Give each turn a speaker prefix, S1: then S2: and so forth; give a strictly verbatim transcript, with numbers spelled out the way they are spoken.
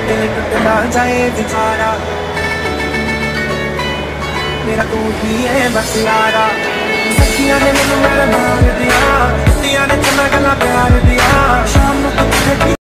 S1: दिल टूटना जाए बेचारा, मेरा तू ही है बस यारा। सखियां ने मैनू मेरा मार दिया।